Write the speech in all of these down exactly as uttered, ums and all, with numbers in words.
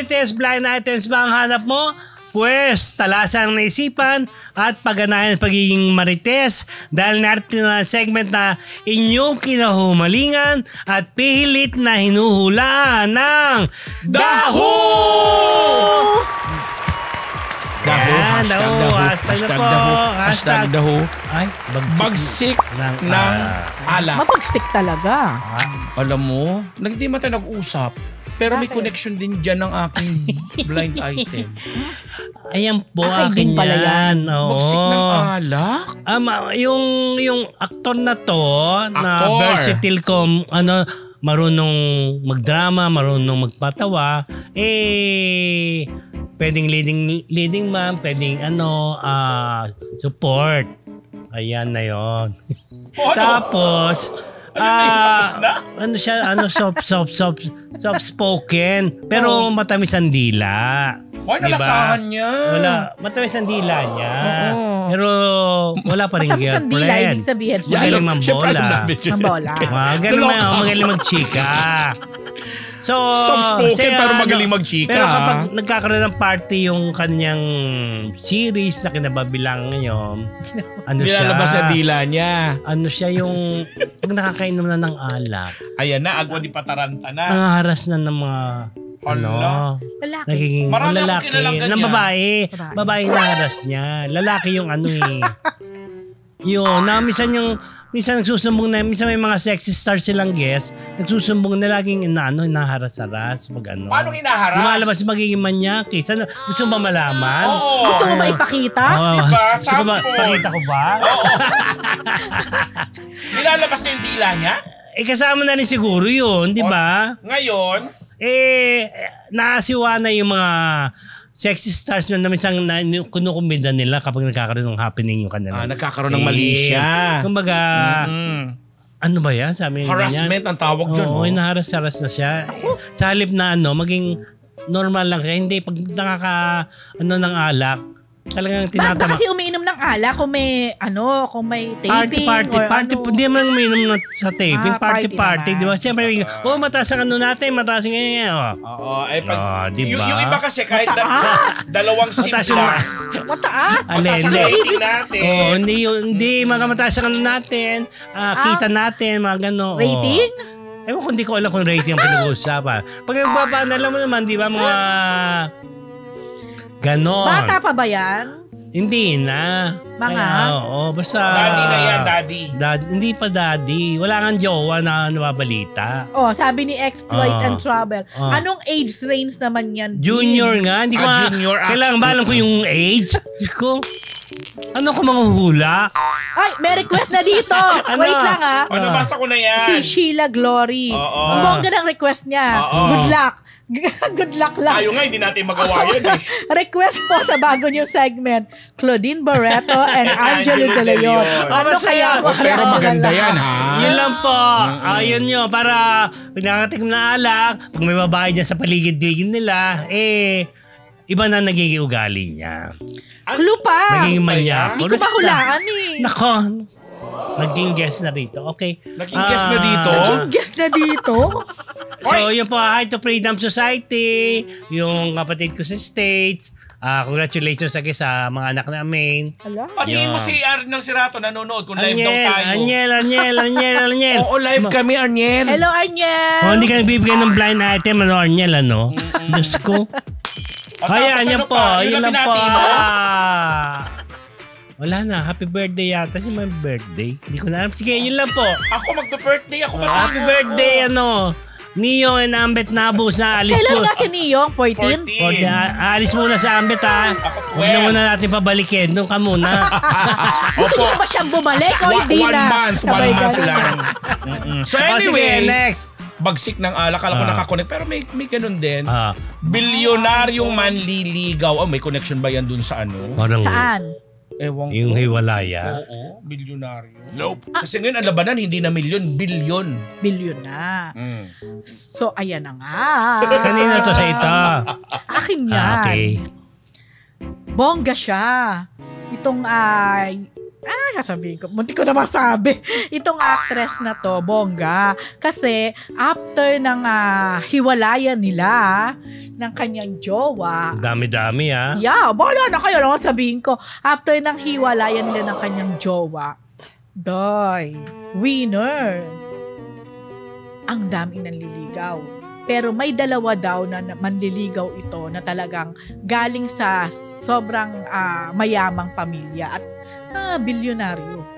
Marites blind items ba ang hanap mo? Pwes, talasan ng naisipan at pagganahan ng pagiging marites dahil natin na segment na inyong kinahumalingan at pihilit na hinuhulaan ng Daho! Daho, Yan, hashtag daho, daho, hashtag hashtag na po, daho, hashtag- hashtag daho. Ay, bagsik, Bagsik ng, ng ah, alak. Mapagstik talaga. Alam mo, hindi man tayo nag-usap. Pero may Bakit? connection din dyan ng aking blind item. Ayan po, Akin akin din pala yan. Oo. Bagsik ng alak? Um, yung yung aktor na to na Aktor. versatile ko, ano, marunong magdrama, marunong magpatawa, eh pwedeng leading leading man, pwedeng ano, ah support. Ayan na 'yon. Oh, ano? Tapos Ano na yun? Tapos na? ah, ano siya, ano soft soft soft soft spoken, pero matamis ang dila. Why Diba? nalasahan niya? Wala, matamis ang dila niya. Oo. Pero wala pa rin Matamis ang dila, girlfriend. ibig sabihin. Magaling Ano? Siyempre, mambola. alam namin yun. Mambola. Magaling Naloka ma- ako. magaling magchika. So, Soft-spoken kasi pero ano, magaling magchika. Pero kapag nagkakaroon ng party yung kanyang series na kinababilang ngayon, ano siya? Nilalabas na dila niya. Ano siya yung, pag nakakainom na ng alak, Ayan na, agwa di pataranta na. nangaharas na ng mga, ano, Hala. Lalaki. nagiging Marami oh, akong lalaki. kilalang ganyan. Ng babae. Babae. Babae na haras niya. Lalaki yung ano eh. Yun, na minsan yung, minsan nagsusumbong na, minsan may mga sexy stars silang guest, nagsusumbong na laging na ano, naharas-haras, pag ano. Paano hinaharas? Lumalabas magiging manyaki. Saan, gusto mo ba malaman? Oo. Gusto mo ba ipakita? Oo. Diba? Gusto ko ba, Sample. pakita ko ba? Nilalabas na yung dila niya? Eh, kasama na rin siguro yun, di ba? Ngayon, Eh, naasiwa na yung mga sexy stars na minsan na kunukumbida nila kapag nagkakaroon ng happening yung kanila. ah, nagkakaroon ng mali siya. Kumbaga, Mm. ano ba yan? Sabi niya Harassment ang tawag dyan. Oo, oh. inaharas-haras na siya. Sa halip na ano, maging normal lang siya. Hindi, pag nakaka, ano, ng alak, talagang Bakit ba tinatama. kasi umiinom ng ala kung may, ano, kung may Party, taping party, or party. ano? Hindi man uminom na sa taping. Ah, party, party party. naman. Di ba? Siyempre, oh, mataas ang ano natin, mataas ang ganyan. Oh. Oo, eh pag, Ah, diba? yung, yung iba kasi kahit da- Mataas. dalawang sip Mataas yung- lang. Mataas. Alin, Mataas ang hindi. rating natin. Oh, hindi yun, hindi mga mataas ang ano natin, ah, kita natin, mga gano'n. Rating? Oh. Ewan ko, hindi ko alam kung rating ang pinag-uusapan. Pag nagbabaan, alam mo naman, di ba, mga ganon. Bata pa ba yan? Hindi na. Mga? Kaya, oo, basta... Daddy na yan, daddy. Dad, hindi pa daddy. Wala kang jowa na nababalita. Oh, sabi ni Exploit Ah. and Trouble. Ah. Anong age range naman yan? Junior nga. Hindi ko Ah, nga- junior, ah. Kailangan ba alam ko yung age? Diyos ko. Ano ko mga hula? Ay, may request na dito. Ano? Wait lang ah. O, nabasa ko na yan. Si Sheila Glory. Oo. Ang bongga ng request niya. Oo. Good luck. Good luck lang. Tayo nga, hindi natin magawa yun eh. Request po sa bago niyong segment, Claudine Barreto and Angelo De Leon. Angelo De Leon. Ano Oh, kaya? masaya. Oh, pero maganda yan, ha? Yun lang po. Ayun yun. Para pag nakatikim na alak, pag may babae dyan sa paligid-ligid nila, eh, iba na nagiging ugali niya. Clue pa. Naging ba manyak. Hindi ko Basta- mahulaan eh. Nako. Naging guest na rito. Okay. Naging guest na Ah, dito? Naging guest na dito. So, yun po, Hi to Freedom Society, yung kapatid ko sa States. Ah, congratulations again sa mga anak namin. Hala. Patingin mo Yeah. si Arnel Sirato nanonood kung live daw Arniel, tayo. Arniel, Arniel, Arniel, Arniel. Oo, live kami, Arniel. Hello, Arniel. Oh, hindi ka nagbibigay ng blind item, ano, Arniel, ano? Diyos ko. At Kaya, tapos yan ano po, pa? yun Yun lang ang po. binati mo? Ah. Wala na, happy birthday yata si my birthday. Hindi ko na alam. Sige, yun lang po. Ako magbe-birthday ako. Ah, happy birthday, ano. Neo and Ambet Nabos na alis Kailan po. nga kay Neo? fourteen? O, di, ah, alis muna sa Ambet, ha. Ako Huwag na twelve. muna natin pabalikin. Doon ka muna. Gusto niyo ba siyang bumalik o One, hindi one na? month, one Sabay month ganun. lang. Mm-mm. So O, sige, anyway, next. bagsik ng alak. Kala ko Ah. nakakonect. Pero may, may ganun din. Ah, Bilyonaryong manliligaw. Oh, may connection ba yan dun sa ano? parang Saan? Ewan yung ko. hiwalaya. Oo, bilyonaryo. Nope. Kasi ngayon, ang labanan, hindi na milyon, bilyon. Bilyon na. Mm. So, ayan na nga. Kanina to sa ito. Akin yan. Ah, okay. Bongga siya. Itong, ah, Ah, sasabihin ko. Munti ko na masabi. Itong actress na to, bongga. Kasi, after ng uh, hiwalayan nila, ng kanyang jowa. Dami-dami, ah. Yeah, bala na kayo. Ano sabihin ko? After ng hiwalayan nila ng kanyang jowa, doy, winner. Ang daming nanliligaw. Pero may dalawa daw na manliligaw ito na talagang galing sa sobrang uh, mayamang pamilya at uh, bilyonaryo.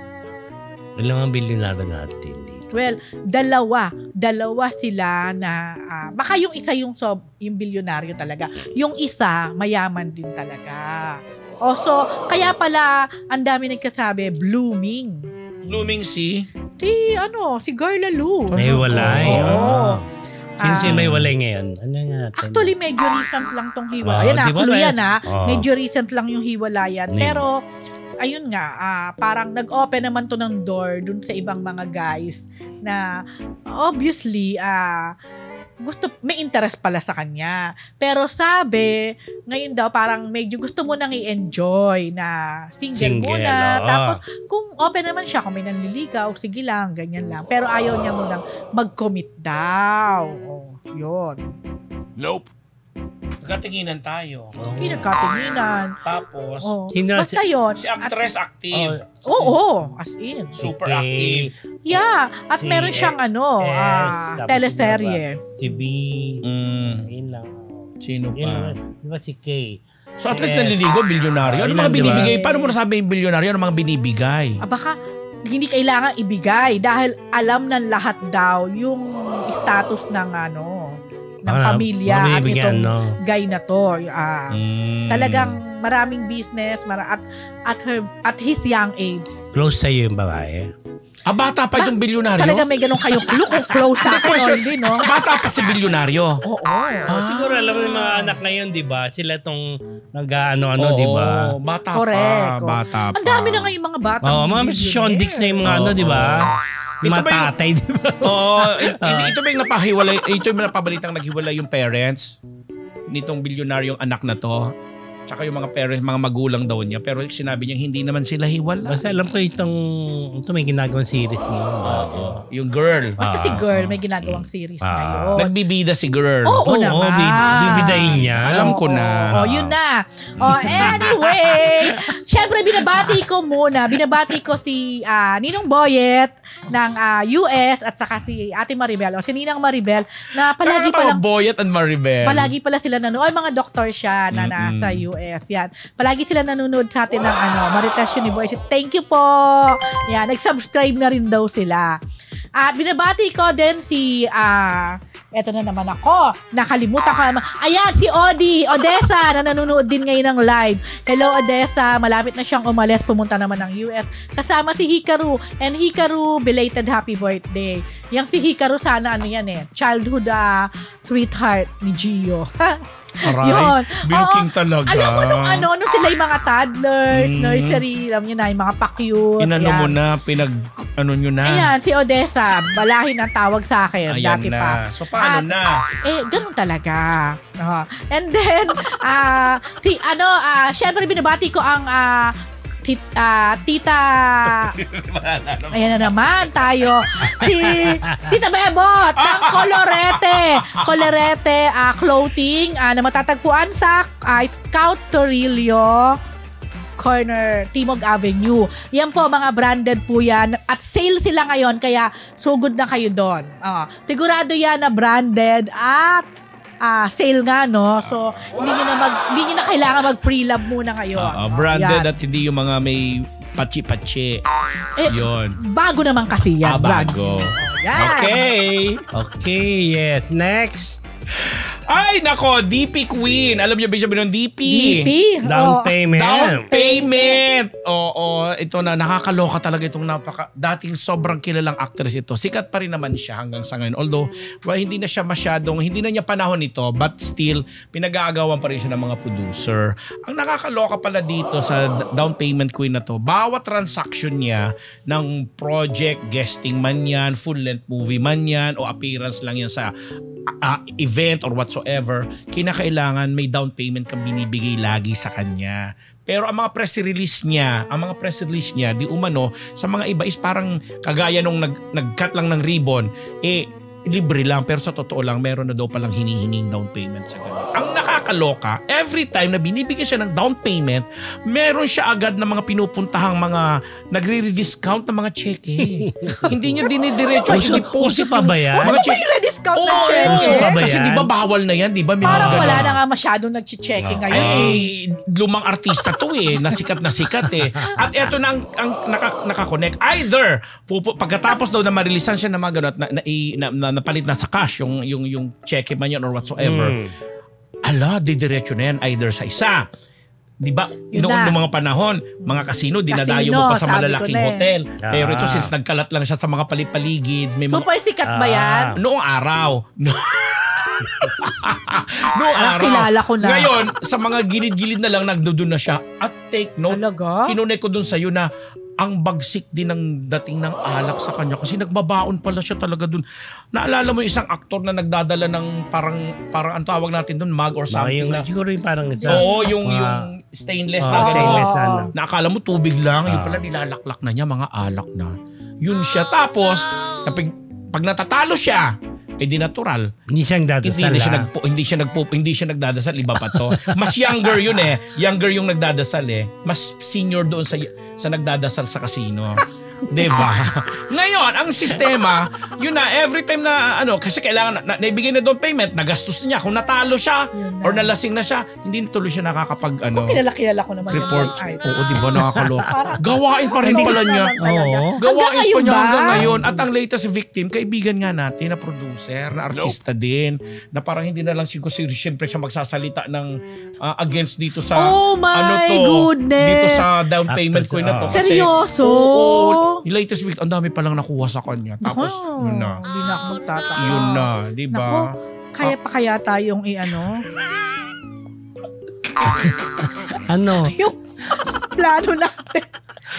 Ilang ang bilyonaryo natin dito? Well, dalawa. Dalawa sila na, uh, baka yung isa yung, sob, yung bilyonaryo talaga. Yung isa, mayaman din talaga. O so, kaya pala, ang dami nagkasabi, blooming. Blooming si? Si, ano, si Girl Lalo. May walay. Oo. Oh. Sino Ah. siya may walay ngayon? Ano nga natin? Actually, medyo recent lang tong Oh, hiwalayan. di ba, Actually, may- yan ha. Oh. Medyo recent lang yung hiwalayan. Ning. Pero, ayun nga, ah, parang nag-open naman to ng door dun sa ibang mga guys na obviously, ah, gusto, may interest pala sa kanya. Pero sabi, ngayon daw parang medyo gusto mo nang i-enjoy na single, Single, muna. oo. Tapos kung open naman siya, kung may nanliligaw, sige lang, ganyan lang. Pero ayaw niya munang mag-commit daw. Oh, yun. Nope. Nagkatinginan tayo. Hindi nagkatinginan. Tapos, Oh. Sino- Basta yun. si actress active. Oo, oh, as in. Super Si- active. Yeah. At Si meron siyang ano, S, ah, tapos teleserye. Si B. Mm, Ayun lang. sino Yun, pa? di ba si K? So at least Yes. naliligo, bilyonaryo. Ano Ayun mga lang, di ba? binibigay? Paano mo nasabi yung bilyonaryo? Ano mga binibigay? Ah, baka hindi kailangan ibigay dahil alam ng lahat daw yung status ng ano, ng Ah, pamilya at mabibigyan, itong no? guy na to. Ah, Mm. Talagang maraming business mara- at at her at his young age. Close sa'yo yung babae. Ah, bata pa yung bilyonaryo? Talaga may ganun kayo clue kung close sa akin o question. hindi, no? Bata pa si bilyonaryo. Oo. Oh, siguro alam mo yung mga anak ngayon, di ba? Sila tong nag-ano-ano, di ba? Oo, bata Correct. pa. Bata pa. Ang dami na ngayon mga bata. Oo, mga Sean Dix na yung mga ano, di ba? Yung Ito mga ba yung- tatay, di ba? Oo, ito, ito ba yung napahiwalay, ito yung napabalitang naghiwalay yung parents nitong bilyonaryong anak na to. Tsaka yung mga parents, mga magulang daw niya. Pero sinabi niya hindi naman sila hiwalay. Kasi alam ko itong, ito may ginagawang series ngayon. Oo. Yung girl. Basta si Ah. girl may ginagawang series Ah. ngayon. Nagbibida si girl. Oo Oo, naman. bid- bibidahin niya. Alam ko na. Oh, yun na. Oh, anyway, syempre binabati ko muna. Binabati ko si ah, Ninong Boyet ng ah, U S at saka si Ate Maribel o si Ninang Maribel na palagi pa palang Boyet and Maribel. palagi pala sila nanonood. Mga doktor siya na nasa U S. Yan. Palagi sila nanonood sa atin ng ano, Marites University. Thank you po. Yan. Nag-subscribe na rin daw sila. At binabati ko din si ah eto na naman ako. Nakalimutan ko naman. Ayan, si Odi, Odessa, na nanonood din ngayon ng live. Hello, Odessa. Malapit na siyang umalis. Pumunta naman ng U S. Kasama si Hikaru. And Hikaru, belated happy birthday. Yang si Hikaru, sana ano yan eh. Childhood ah, sweetheart ni Gio. Aray, Yun. bilking Oo. talaga. Alam mo nung ano, nung sila yung mga toddlers, Mm. nursery, alam nyo na, yung mga pa-cute. Inano yan. mo na, pinag, ano nyo na. Ayan, si Odessa, balahin ang tawag sa akin, Ayan dati na. pa. So, paano At- na? Eh, ganun talaga. Ah. And then, ah, si, ano, ah, syempre binabati ko ang ah, tit, ah, tita, ayan na naman tayo, si Tita Bebot ng Colorete, Colorete ah, Clothing ah, na matatagpuan sa ah, Scout Torillo Corner, Timog Avenue. Yan po, mga branded po yan. At sale sila ngayon, kaya sugod na kayo doon. Ah, sigurado yan na branded at ah, sale nga, no? So, hindi nyo na, mag, hindi nyo na kailangan mag-pre-love muna ngayon. Ah, ah, branded Yan. at hindi yung mga may pachi-pachi. Eh, Yun. bago naman kasi yan. Ah, brand. bago. Yan. Okay. Okay, yes. Next. Ay, nako, D P Queen. Alam niyo ba yung sabi ng D P? D P. Down Oh. payment. Down payment! Oo, ito na, nakakaloka talaga itong napaka, dating sobrang kilalang actress ito. Sikat pa rin naman siya hanggang sa ngayon. Although, well, hindi na siya masyadong, hindi na niya panahon ito, but still, pinag-aagawan pa rin siya ng mga producer. Ang nakakaloka pala dito sa down payment queen na to, bawat transaction niya ng project, guesting man yan, full-length movie man yan, o appearance lang yan sa uh, event or whatsoever, kinakailangan may down payment kang binibigay lagi sa kanya Pero ang mga press release niya, ang mga press release niya, di umano, sa mga iba is parang kagaya nung nag, nag-cut lang ng ribbon, eh, libre lang. Pero sa totoo lang, meron na daw palang hinihinging down payment sa ganun. Ang nakakaloka, every time na binibigyan siya ng down payment, meron siya agad na mga pinupuntahang mga nagre-rediscount na mga cheque. Hindi niya dinidiretso Uso, yung uso deposit. pa ba yan? Ano ba yung rediscount ng Oo, cheque? uso pa ba kasi yan? di ba bawal na yan, di ba? May Parang mga wala ganon. na nga masyadong nag-check Ah. ngayon. Ay, lumang artista to eh. Nasikat na sikat eh. At eto na ang, ang naka, nakakonect. Either, pupu, pagkatapos daw na marilisan siya ng mga ganun at na, na, na, na, napalit na sa cash yung, yung, yung cheque man yun or whatsoever. Hmm. Ala, didiretso na yan either sa isa. Di ba? Yun Noong, na. noong mga panahon, mga kasino, dinadayo Casino, mo pa sa sabi ko malalaking na eh. hotel. Pero ito, Ah. since nagkalat lang siya sa mga palipaligid, may mga... Super sikat ba yan? Ah. Noong araw. No. Noong Ah, araw. kilala ko na. Ngayon, sa mga gilid-gilid na lang nagdudun na siya. At take note, Talaga? kinunay ko dun sa'yo na ang bagsik din ng dating ng alak sa kanya kasi nagbabaon pala siya talaga dun. Naalala mo yung isang aktor na nagdadala ng parang parang ang tawag natin dun, mug or Baka something yung, na. siguro yung parang isa. Oo, yung Mga- yung stainless Ah, na ganun. stainless Oo. ano. Na akala mo tubig lang, yung Ah. pala nilalaklak na niya, mga alak na. Yun siya. Tapos, kapag, pag natatalo siya, eh di natural. Hindi siyang Hindi dadasal. na siya ah. nagpo, hindi siya nagpo, hindi siya nagdadasal, iba pa to. Mas younger yun eh. Younger yung nagdadasal eh. Mas senior doon sa sa nagdadasal sa casino. 'Di ba? Ngayon, ang sistema, yun na every time na ano, kasi kailangan na, naibigay na doon payment, nagastos niya. Kung natalo siya Yun na. or nalasing na siya, hindi na tuloy siya nakakapag ano, Kung kilala-kilala ko naman report. yung Oo, 'di ba, nakakaloka. Gawain pa rin Hindi pala niya. naman talaga. Oo. Gawain Hanggang pa ngayon niya ba? hanggang ngayon. At ang latest victim, kaibigan nga natin na producer, na artista din, na parang hindi na lang siguro siyempre siya magsasalita ng ah, against dito sa Oh my ano to, goodness. dito sa down payment Actors, ko na to. ah. Kasi, Seryoso? oo, yung latest victim, ang dami palang nakuha sa kanya. Tapos, Naku, yun na. Hindi na ako magtataka. Yun na, di ba? Naku, kaya pa kaya tayong i-ano? Ano? Yung plano natin.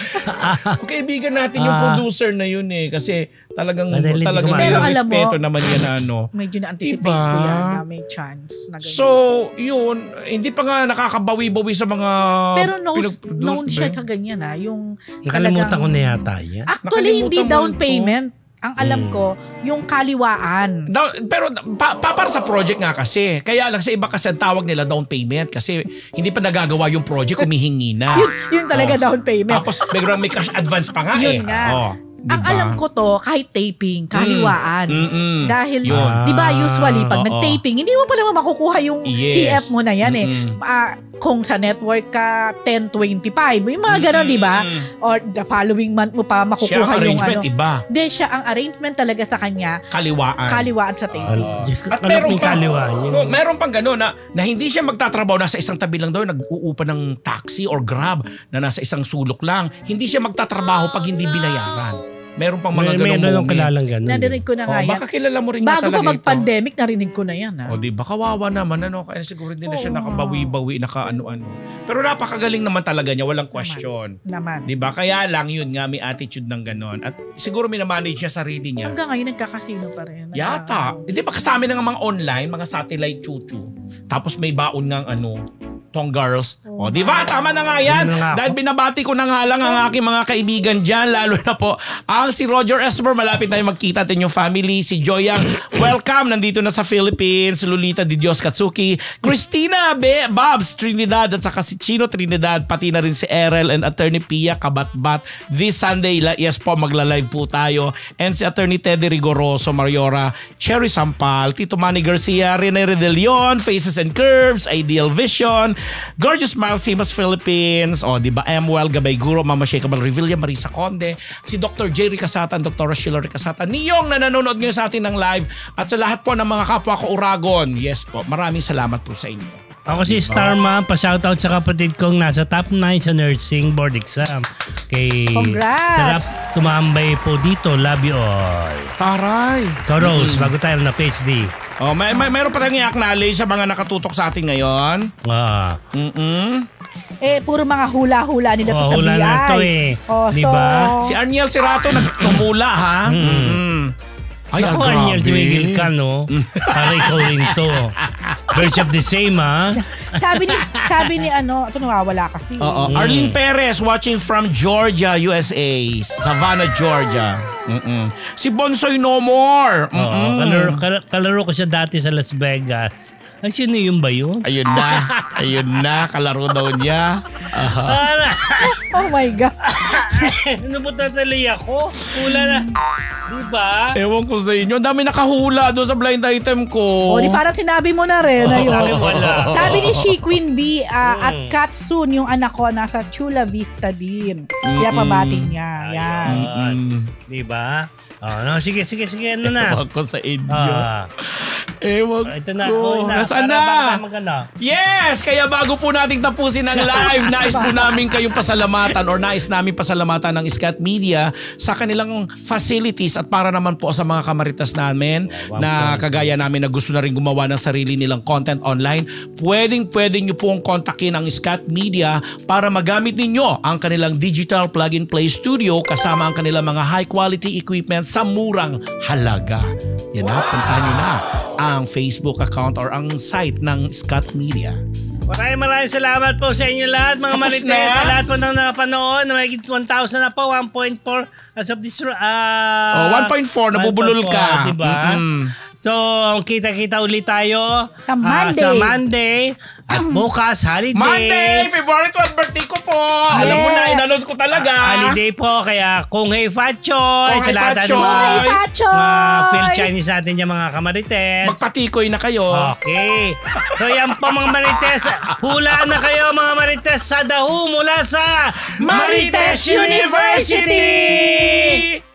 Kaibigan natin yung Ah. producer na yun eh. Kasi talagang, Madali, di talagang ko Pero may alam mo, respeto naman yan na ano. Medyo na-anticipate Diba? ko yan na may chance na ganyan. So, yun, hindi pa nga nakakabawi-bawi sa mga pero knows, pinag-produce, known siya ba? sa ganyan ha. Yung Nakalimutan talagang- ko na yata yan. Actually, hindi Nakalimutan mo down ito. payment. Ang alam Hmm. ko, yung kaliwaan. Down, pero pa, pa, para sa project nga kasi. Kaya lang sa iba kasi ang tawag nila down payment kasi hindi pa nagagawa yung project, humihingi na. Yun, yun talaga Oh. down payment. Tapos biglang may cash advance pa nga eh. Yun nga. Oh, Ang diba? alam ko to, kahit taping, kaliwaan. Mm, mm-mm. Dahil, Yun. di ba usually, pag Oo. nag-taping, hindi mo pa naman makukuha yung Yes. T F mo na yan eh. Mm-mm. Ah, kung sa network ka, ten twenty-five, yung mga ganon, di ba? Mm-mm. Or the following month mo pa Siya makukuha ang yung arrangement, ano. iba. Hindi, siya, ang arrangement talaga sa kanya, Kaliwaan. kaliwaan sa taping. Al- Diyos ko, At alam meron ko yung pa, kaliwaan yun. oh, meron pang gano'n na, na hindi siya magtatrabaho nasa isang tabi lang daw, nag-uupa ng taxi or grab na nasa isang sulok lang. Hindi siya magtatrabaho pag hindi binayaran. Meron pang mga May, gano'ng meron ng moment. kilalang ganun. Nadinig ko na Oh, nga yan. baka kilala mo rin nga Bago pa talaga ito. mag-pandemic, narinig ko na yan. Ha? O di ba kawawa naman ano kaya siguro hindi na siya Oo. nakabawi-bawi naka-ano-ano. Pero napakagaling naman talaga niya, walang question. Naman. Di ba? Kaya lang yun nga may attitude ng ganon. At siguro minamanage niya sarili niya. Hanggang ngayon, nagkakasino pa rin. Yata. Hindi ba kasama ng mga online, mga satellite chuchu. Tapos may baon ng ano, tong girls. O, di ba? Tama na nga yan. Yun na nga ako. Dahil binabati ko na nga lang ang aking mga kaibigan dyan, lalo na po ang si Roger Esmer. Malapit tayo magkita at yung family. Si Joyang, welcome. Nandito na sa Philippines. Lolita Di Dios Katsuki. Christina Be, Babs Trinidad at saka si Chino Trinidad. Pati na rin si Erel and Attorney Pia Kabatbat. This Sunday, la- yes po, magla-live po tayo. And si Attorney Teddy Rigoroso, Mariora, Cherry Sampal, Tito Manny Garcia, Rene Redelion, Faces and Curves, Ideal Vision, Gorgeous Miles, Famous Philippines, o di ba, Emwell, Gabay Guro, Mama Shakeable Revilla, Marisa Conde, si Doctor Jerry Casatan, Doctor Sheila Casatan, Niyong na nanonood ngayon sa atin ng live, at sa lahat po ng mga kapwa ko Uragon. Yes po, maraming salamat po sa inyo. Ako si Star Mom, pa-shoutout sa kapatid kong nasa top nine sa nursing board exam. Kay Congrats! Sarap tumambay po dito. Love you all. Taray! Ikaw, Rose, bago tayo na P H D. Oh, may, may mayroon pa tayong i-acknowledge sa mga nakatutok sa atin ngayon. Ah, Mm-mm. Eh, puro mga hula-hula nila to oh, sa B I. hula na to eh. Oh, Di so, ba? Si Arniel Serato nagtumula ha. Mm. Ay, Naku, ah, Arniel, grabe. tumigil ka, no? Para ikaw rin to. Birds of the same, ha? sabi ni, sabi ni ano, ito nawawala kasi. Oo. Mm. Arlene Perez watching from Georgia, U S A. Savannah, Georgia. Mm-mm. Si Bonsoy No More. Oo, Mm-mm. kalaro, kal- kalaro ko siya dati sa Las Vegas. Ay, sino yun ba yun? Ayun na. Ayun na. Kalaro daw niya. Aha. Ah, Oh my God. ano po tatali ako? Hula na. Di ba? Ewan ko sa inyo. Ang dami nakahula doon sa blind item ko. O, di parang sinabi mo na rin. Oo, ayun. sabi wala. Sabi ni She Queen B, ah, Mm. at Katsun, yung anak ko, nasa Chula Vista din. Kaya pabati niya. Yan. Ayun. Mm. Di ba? Oh, no, sige, sige, sige. Ano na? Ewan ko sa inyo. Ah, Ewan ito na. ko. Oh, na. Nasaan Para na? baka magano. Yes! Kaya bago po nating tapusin ang live, nais po namin kayong pasalamatan or nais namin pasalamatan ng Scat Media sa kanilang facilities at para naman po sa mga kamaritas namin na kagaya namin na gusto na rin gumawa ng sarili nilang content online, pwedeng pwedeng nyo pong kontakin ang Scat Media para magamit ninyo ang kanilang digital plug-and-play studio kasama ang kanilang mga high-quality equipment sa murang halaga. Yan na, puntahan nyo na ang Facebook account or ang site ng Scat Media. Maraming maraming salamat po sa inyo lahat, mga Tapos marites. na? Sa lahat po ng nakapanood, na may one thousand na po, one point four as of this... Uh, Oh, one point four, nabubulol ka. Diba? Mm-mm. So, kita-kita ulit tayo Sa ah, Monday. sa Monday. At bukas, holiday. Monday, February twelfth, birthday ko po. Alam mo na, inanos ko talaga. Holiday po, kaya kung hey Fat Choy, Kung sa hey lahat Fat ng Choy. mga, Hey, Fachoy! mga Phil Chinese natin yung mga kamarites. Magpatikoy na kayo. Okay. So yan po mga Marites. Hulaan na kayo mga Marites sa Dahu mula sa Marites University!